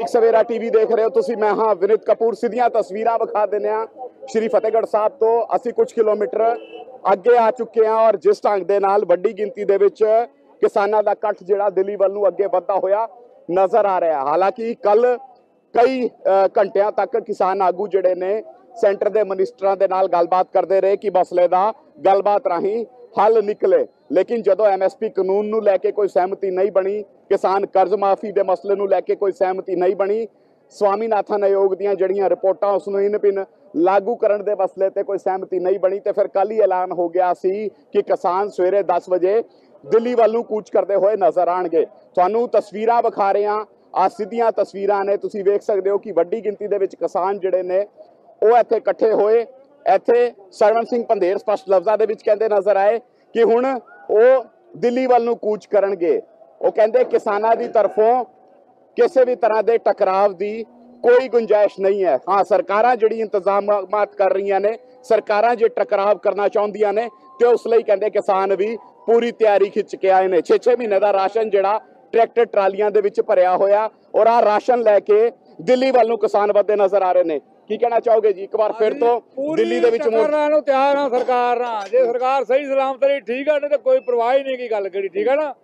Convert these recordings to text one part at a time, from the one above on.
सवेरा TV देख रहे हो तुसी। मैं हाँ विनीत कपूर। सीधियां तस्वीरां विखा देने श्री फतेहगढ़ साहब तो असी कुछ किलोमीटर अगे आ चुके हैं और जिस ढंग दे नाल वड्डी गिनती दे विच किसानां दा इकट्ठ जिहड़ा दिल्ली वल नूं अगे वधदा होया नज़र आ रहा है। हालांकि कल कई घंटियां तक किसान आगू जिहड़े ने सेंटर दे मिनिस्टरां दे नाल गलबात करते रहे कि मसले दा गलबात राहीं हल निकले, लेकिन जदों MSP कानून नूं लैके कोई सहमति नहीं बनी, किसान कर्ज माफी दे मसले नूं लैके कोई सहमति नहीं बनी, स्वामीनाथन आयोग दीयां जिहड़ियां रिपोर्टां उस नूं इन बिन लागू करन दे मसले ते कोई सहमति नहीं बनी, तो फिर कल ही ऐलान हो गया सी कि किसान सवेरे 10 बजे दिल्ली वाल नूं कूच करते हुए नज़र आउणगे। तुहानूं तस्वीरां विखा रहे हां, आ सीधियां तस्वीरां ने, तुसीं वेख सकदे हो कि वड्डी गिनती दे विच किसान जिहड़े ने ਉਹ ਇੱਥੇ ਇਕੱਠੇ ਹੋਏ। ਇੱਥੇ ਸਰਵਣ ਸਿੰਘ ਪੰਧੇਰ ਸਪਸ਼ਟ ਲਫ਼ਜ਼ਾਂ ਦੇ ਵਿੱਚ ਕਹਿੰਦੇ ਨਜ਼ਰ ਆਏ ਕਿ ਹੁਣ ਉਹ ਦਿੱਲੀ ਵੱਲ ਨੂੰ ਕੂਚ ਕਰਨਗੇ। ਉਹ ਕਹਿੰਦੇ ਕਿਸਾਨਾਂ ਦੀ ਤਰਫੋਂ ਕਿਸੇ ਵੀ ਤਰ੍ਹਾਂ ਦੇ ਟਕਰਾਵ ਦੀ ਕੋਈ ਗੁੰਜਾਇਸ਼ ਨਹੀਂ ਹੈ। ਹਾਂ, ਸਰਕਾਰਾਂ ਜਿਹੜੀ ਇੰਤਜ਼ਾਮਾਤ ਕਰ ਰਹੀਆਂ ਨੇ, ਸਰਕਾਰਾਂ ਜੇ ਟਕਰਾਵ ਕਰਨਾ ਚਾਹੁੰਦੀਆਂ ਨੇ ਤੇ ਉਸ ਲਈ ਕਹਿੰਦੇ ਕਿਸਾਨ ਵੀ ਪੂਰੀ ਤਿਆਰੀ ਖਿੱਚ ਕੇ ਆਏ ਨੇ। 6-6 ਮਹੀਨੇ ਦਾ ਰਾਸ਼ਨ ਜਿਹੜਾ ਟਰੈਕਟਰ ਟਰਾਲੀਆਂ ਦੇ ਵਿੱਚ ਭਰਿਆ ਹੋਇਆ ਔਰ ਆ ਰਾਸ਼ਨ ਲੈ ਕੇ ਦਿੱਲੀ ਵੱਲ ਨੂੰ ਕਿਸਾਨ ਵੱਧਦੇ ਨਜ਼ਰ ਆ ਰਹੇ ਨੇ। ਕੀ ਕਹਿਣਾ ਚਾਹੋਗੇ ਜੀ? ਇੱਕ ਵਾਰ ਫਿਰ ਤੋਂ ਦਿੱਲੀ ਦੇ ਵਿੱਚ ਮੋਰਚਾ ਨੂੰ ਤਿਆਰ ਆ ਸਰਕਾਰ ਨਾਲ। ਜੇ ਸਰਕਾਰ ਸਹੀ ਸਲਾਮਤ ਰਹੀ ਠੀਕ ਆ, ਨਹੀਂ ਤੇ ਕੋਈ ਪਰਵਾਹ ਹੀ ਨਹੀਂ ਕੀ ਗੱਲ ਕਰੀ। ਠੀਕ ਆ ਨਾ,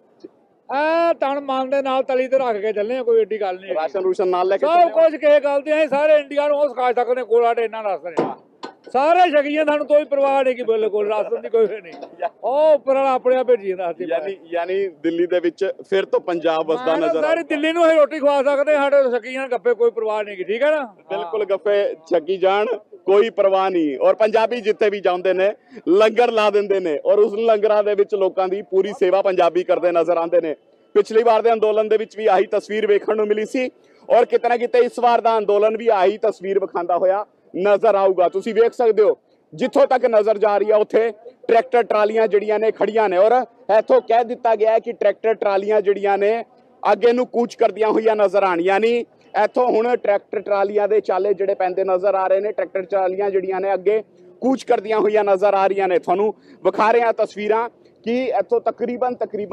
ਐ ਤਣ ਮਨ ਦੇ ਨਾਲ ਤਲੀ ਤੇ ਰੱਖ ਕੇ ਚੱਲੇ ਆ, ਕੋਈ ਏਡੀ ਗੱਲ ਨਹੀਂ। ਰਾਸ਼ਨ ਰੂਸ਼ਨ ਨਾਲ ਲੈ ਕੇ ਸਭ ਕੁਝ ਕਿਸੇ ਗੱਲ ਤੇ ਸਾਰੇ ਇੰਡੀਆ ਨੂੰ ਉਹ ਸਿਖਾ ਸਕਦੇ ਕੋਲਾ ਟ੍ਰੇਨਾਂ ਰਾਸ਼ਨ ਸਾਰੇ ਛਕੀਆਂ, ਸਾਨੂੰ ਕੋਈ ਪਰਵਾਹ ਨਹੀਂ ਕਿ ਬਿਲਕੁਲ ਰਾਸ਼ਨ ਦੀ ਕੋਈ ਨਹੀਂ। ਉਹ ਉੱਪਰ ਵਾਲਾ ਆਪਣੇ ਆਪ ਭੇਜੀ ਜਾਂਦਾ। ਯਾਨੀ ਦਿੱਲੀ ਦੇ ਵਿੱਚ ਫਿਰ ਤੋਂ ਪੰਜਾਬ ਵਸਦਾ ਨਜ਼ਰ ਸਾਰੀ ਦਿੱਲੀ ਨੂੰ ਅਸੀਂ ਰੋਟੀ ਖਵਾ ਸਕਦੇ, ਸਾਡੇ ਛਕੀਆਂ ਗੱਪੇ ਕੋਈ ਪਰਵਾਹ ਨਹੀਂ। ਠੀਕ ਹੈ ਨਾ, ਬਿਲਕੁਲ ਗੱਪੇ ਛਕੀ ਜਾਣ, ਕੋਈ ਪਰਵਾਹ ਨਹੀਂ। ਔਰ ਪੰਜਾਬੀ ਜਿੱਥੇ ਵੀ ਜਾਂਦੇ ਨੇ ਲੰਗਰ ਲਾ ਦਿੰਦੇ ਨੇ ਔਰ ਉਸ ਲੰਗਰਾਂ ਦੇ ਵਿੱਚ ਲੋਕਾਂ ਦੀ ਪੂਰੀ ਸੇਵਾ ਪੰਜਾਬੀ ਕਰਦੇ ਨਜ਼ਰ ਆਉਂਦੇ ਨੇ। ਪਿਛਲੀ ਵਾਰ ਦੇ ਅੰਦੋਲਨ ਦੇ ਵਿੱਚ ਵੀ ਆਹੀ ਤਸਵੀਰ ਵੇਖਣ ਨੂੰ ਮਿਲੀ ਸੀ ਔਰ ਕਿਤੇ ਨਾ ਕਿਤੇ ਇਸ ਵਾਰ ਦਾ ਅੰਦੋਲਨ ਵੀ ਆਹੀ ਤਸਵੀਰ ਵਿਖਾਉਂਦਾ ਹੋਇਆ ਨਜ਼ਰ ਆਊਗਾ। ਤੁਸੀਂ ਵੇਖ ਸਕਦੇ ਹੋ ਜਿੱਥੋਂ ਤੱਕ ਨਜ਼ਰ ਜਾ ਰਹੀ ਹੈ ਉੱਥੇ ਟਰੈਕਟਰ ਟਰਾਲੀਆਂ ਜਿਹੜੀਆਂ ਨੇ ਖੜੀਆਂ ਨੇ ਔਰ ਇੱਥੋਂ ਕਹਿ ਦਿੱਤਾ ਗਿਆ ਹੈ ਕਿ ਟਰੈਕਟਰ ਟਰਾਲੀਆਂ ਜਿਹੜੀਆਂ ਨੇ ਅੱਗੇ ਨੂੰ ਕੂਚ ਕਰਦੀਆਂ ਹੋਈਆਂ ਨਜ਼ਰ ਆਣ। ਯਾਨੀ ਇੱਥੋਂ ਹੁਣ ਟਰੈਕਟਰ ਟਰਾਲੀਆਂ ਦੇ ਚਾਲੇ ਜਿਹੜੇ ਪੈਂਦੇ ਨਜ਼ਰ ਆ ਰਹੇ ਨੇ, ਟਰੈਕਟਰ ਟਰਾਲੀਆਂ ਜਿਹੜੀਆਂ ਨੇ ਅੱਗੇ ਕੂਚ ਕਰਦੀਆਂ ਹੋਈਆਂ ਨਜ਼ਰ ਆ ਰਹੀਆਂ ਨੇ। ਤੁਹਾਨੂੰ ਵਿਖਾ ਰਹੇ ਹਾਂ ਤਸਵੀਰਾਂ ਕਿ ਇੱਥੋਂ ਤਕਰੀਬਨ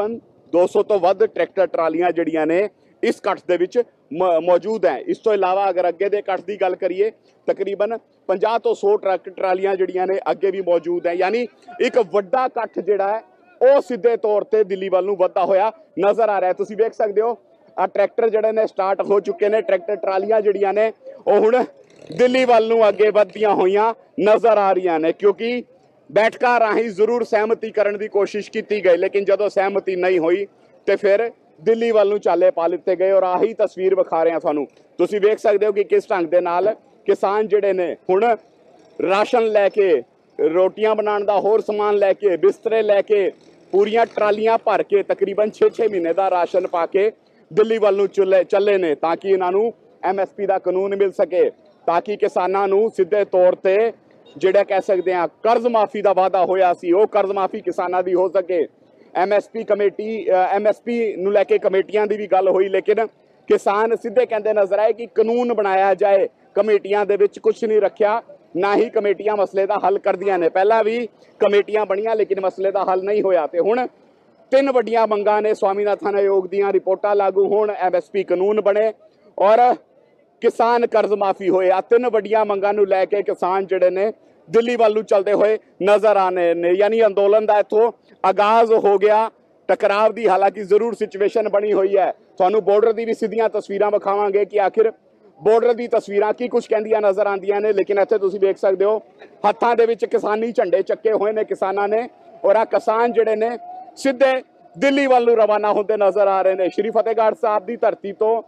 200 ਤੋਂ ਵੱਧ ਟਰੈਕਟਰ ਟਰਾਲੀਆਂ ਜਿਹੜੀਆਂ ਨੇ ਇਸ ਇਕੱਠ ਦੇ ਵਿੱਚ ਮੌਜੂਦ ਹੈ। ਇਸ ਤੋਂ ਇਲਾਵਾ ਅਗਰ ਅੱਗੇ ਦੇ ਇਕੱਠ ਦੀ ਗੱਲ ਕਰੀਏ ਤਕਰੀਬਨ 50 ਤੋਂ 100 ਟਰੱਕ ਟਰਾਲੀਆਂ ਜਿਹੜੀਆਂ ਨੇ ਅੱਗੇ ਵੀ ਮੌਜੂਦ ਹੈ। ਯਾਨੀ ਇੱਕ ਵੱਡਾ ਇਕੱਠ ਜਿਹੜਾ ਹੈ ਉਹ ਸਿੱਧੇ ਤੌਰ ਤੇ ਦਿੱਲੀ ਵੱਲ ਨੂੰ ਵੱਧਦਾ ਹੋਇਆ ਨਜ਼ਰ ਆ ਰਿਹਾ ਹੈ। ਤੁਸੀਂ ਵੇਖ ਸਕਦੇ ਹੋ ਆ ਟਰੈਕਟਰ ਜਿਹੜੇ ਨੇ ਸਟਾਰਟ ਹੋ ਚੁੱਕੇ ਨੇ, ਟਰੈਕਟਰ ਟਰਾਲੀਆਂ ਜਿਹੜੀਆਂ ਨੇ ਉਹ ਹੁਣ ਦਿੱਲੀ ਵੱਲ ਨੂੰ ਅੱਗੇ ਵੱਧਦੀਆਂ ਹੋਈਆਂ ਨਜ਼ਰ ਆ ਰਹੀਆਂ ਨੇ, ਕਿਉਂਕਿ ਬੈਠਕਾਂ ਰਾਹੀਂ ਜ਼ਰੂਰ ਸਹਿਮਤੀ ਕਰਨ ਦੀ ਕੋਸ਼ਿਸ਼ ਕੀਤੀ ਗਈ, ਲੇਕਿਨ ਜਦੋਂ ਸਹਿਮਤੀ ਨਹੀਂ ਹੋਈ ਤੇ ਫਿਰ ਦਿੱਲੀ ਵੱਲ ਨੂੰ ਚਾਲੇ ਪਾ ਲਿੱਤੇ ਗਏ। ਔਰ ਆਹੀ ਤਸਵੀਰ ਵਿਖਾ ਰਹੇ ਹਾਂ ਤੁਹਾਨੂੰ। ਤੁਸੀਂ ਵੇਖ ਸਕਦੇ ਹੋ ਕਿ ਕਿਸ ਢੰਗ ਦੇ ਨਾਲ ਕਿਸਾਨ ਜਿਹੜੇ ਨੇ ਹੁਣ ਰਾਸ਼ਨ ਲੈ ਕੇ, ਰੋਟੀਆਂ ਬਣਾਉਣ ਦਾ ਹੋਰ ਸਮਾਨ ਲੈ ਕੇ, ਬਿਸਤਰੇ ਲੈ ਕੇ ਪੂਰੀਆਂ ਟਰਾਲੀਆਂ ਭਰ ਕੇ ਤਕਰੀਬਨ 6-6 ਮਹੀਨੇ ਦਾ ਰਾਸ਼ਨ ਪਾ ਕੇ ਦਿੱਲੀ ਵੱਲ ਨੂੰ ਚੱਲੇ ਨੇ ਤਾਂ ਕਿ ਇਹਨਾਂ ਨੂੰ MSP ਦਾ ਕਾਨੂੰਨ ਮਿਲ ਸਕੇ, ਤਾਂ ਕਿ ਕਿਸਾਨਾਂ ਨੂੰ ਸਿੱਧੇ ਤੌਰ ਤੇ ਜਿਹੜਾ ਕਹਿ ਸਕਦੇ ਆ ਕਰਜ਼ ਮਾਫੀ ਦਾ ਵਾਅਦਾ ਹੋਇਆ ਸੀ ਉਹ ਕਰਜ਼ ਮਾਫੀ ਕਿਸਾਨਾਂ ਦੀ ਹੋ ਸਕੇ। MSP ਕਮੇਟੀ MSP ਨੂੰ ਲੈ ਕੇ ਕਮੇਟੀਆਂ ਦੀ ਵੀ ਗੱਲ ਹੋਈ, ਲੇਕਿਨ ਕਿਸਾਨ ਸਿੱਧੇ ਕਹਿੰਦੇ ਨਜ਼ਰ ਆਏ ਕਿ ਕਾਨੂੰਨ ਬਣਾਇਆ ਜਾਏ। ਕਮੇਟੀਆਂ ਦੇ ਵਿੱਚ ਕੁਝ ਨਹੀਂ ਰੱਖਿਆ, ਨਾ ਹੀ ਕਮੇਟੀਆਂ ਮਸਲੇ ਦਾ ਹੱਲ ਕਰਦੀਆਂ ਨੇ। ਪਹਿਲਾਂ ਵੀ ਕਮੇਟੀਆਂ ਬਣੀਆਂ ਲੇਕਿਨ ਮਸਲੇ ਦਾ ਹੱਲ ਨਹੀਂ ਹੋਇਆ ਤੇ ਹੁਣ 3 ਵੱਡੀਆਂ ਮੰਗਾਂ ਨੇ। ਸਵਾਮੀਨਾਥਨ ਆਯੋਗ ਦੀਆਂ ਰਿਪੋਰਟਾਂ ਲਾਗੂ ਹੋਣ, MSP ਕਾਨੂੰਨ ਬਣੇ ਔਰ ਕਿਸਾਨ ਕਰਜ਼ ਮਾਫੀ ਹੋਏ। ਆ 3 ਵੱਡੀਆਂ ਮੰਗਾਂ ਨੂੰ ਲੈ ਕੇ ਕਿਸਾਨ ਜਿਹੜੇ ਨੇ ਦਿੱਲੀ ਵੱਲ ਨੂੰ ਚਲਦੇ ਹੋਏ ਨਜ਼ਰ ਆਨੇ ਨੇ। ਯਾਨੀ ਅੰਦੋਲਨ ਦਾ ਇੱਥੋਂ ਆਗਾਜ਼ ਹੋ ਗਿਆ ਟਕਰਾਵ ਦੀ। ਹਾਲਾਂਕਿ ਜ਼ਰੂਰ ਸਿਚੁਏਸ਼ਨ ਬਣੀ ਹੋਈ ਹੈ। ਤੁਹਾਨੂੰ ਬਾਰਡਰ ਦੀ ਵੀ ਸਿੱਧੀਆਂ ਤਸਵੀਰਾਂ ਵਿਖਾਵਾਂਗੇ ਕਿ ਆਖਿਰ ਬਾਰਡਰ ਦੀ ਤਸਵੀਰਾਂ ਕੀ ਕੁਝ ਕਹਿੰਦੀਆਂ ਨਜ਼ਰ ਆਉਂਦੀਆਂ ਨੇ। ਲੇਕਿਨ ਇੱਥੇ ਤੁਸੀਂ ਵੇਖ ਸਕਦੇ ਹੋ ਹੱਥਾਂ ਦੇ ਵਿੱਚ ਕਿਸਾਨੀ ਝੰਡੇ ਚੱਕੇ ਹੋਏ ਨੇ ਕਿਸਾਨਾਂ ਨੇ ਔਰ ਆ ਕਿਸਾਨ ਜਿਹੜੇ ਨੇ ਸਿੱਧੇ ਦਿੱਲੀ ਵੱਲ ਨੂੰ ਰਵਾਨਾ ਹੁੰਦੇ ਨਜ਼ਰ ਆ ਰਹੇ ਨੇ। ਸ਼੍ਰੀ ਫਤਿਹਗੜ੍ਹ ਸਾਹਿਬ ਦੀ ਧਰਤੀ ਤੋਂ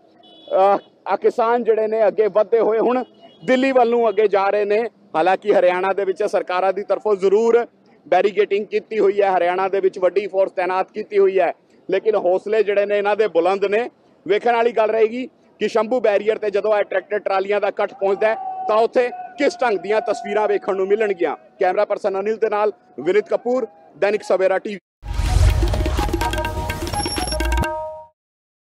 ਆ ਕਿਸਾਨ ਜਿਹੜੇ ਨੇ ਅੱਗੇ ਵਧਦੇ ਹੋਏ ਹੁਣ ਦਿੱਲੀ ਵੱਲ ਨੂੰ ਅੱਗੇ ਜਾ ਰਹੇ ਨੇ। ਹਾਲਾਂਕਿ ਹਰਿਆਣਾ ਦੇ ਵਿੱਚ ਸਰਕਾਰਾਂ ਦੀ ਤਰਫੋਂ ਜ਼ਰੂਰ ਬੈਰੀਗੇਟਿੰਗ ਕੀਤੀ ਹੋਈ ਹੈ, ਹਰਿਆਣਾ ਦੇ ਵਿੱਚ ਵੱਡੀ ਫੋਰਸ ਤੈਨਾਤ ਕੀਤੀ ਹੋਈ ਹੈ, ਲੇਕਿਨ ਹੌਸਲੇ ਜਿਹੜੇ ਨੇ ਇਹਨਾਂ ਦੇ ਬੁਲੰਦ ਨੇ। ਵੇਖਣ ਵਾਲੀ ਗੱਲ ਰਹੇਗੀ ਕਿ ਸ਼ੰਭੂ ਬੈਰੀਅਰ ਤੇ ਜਦੋਂ ਇਹ ਟਰੈਕਟਰ ਟਰਾਲੀਆਂ ਦਾ ਇਕੱਠ ਪਹੁੰਚਦਾ ਤਾਂ ਉੱਥੇ ਕਿਸ ਢੰਗ ਦੀਆਂ ਤਸਵੀਰਾਂ ਵੇਖਣ ਨੂੰ ਮਿਲਣਗੀਆਂ। ਕੈਮਰਾ ਪਰਸਨ ਅਨਿਲ ਦੇ ਨਾਲ ਵਿਨੀਤ ਕਪੂਰ, दैनिक सवेरा टीवी।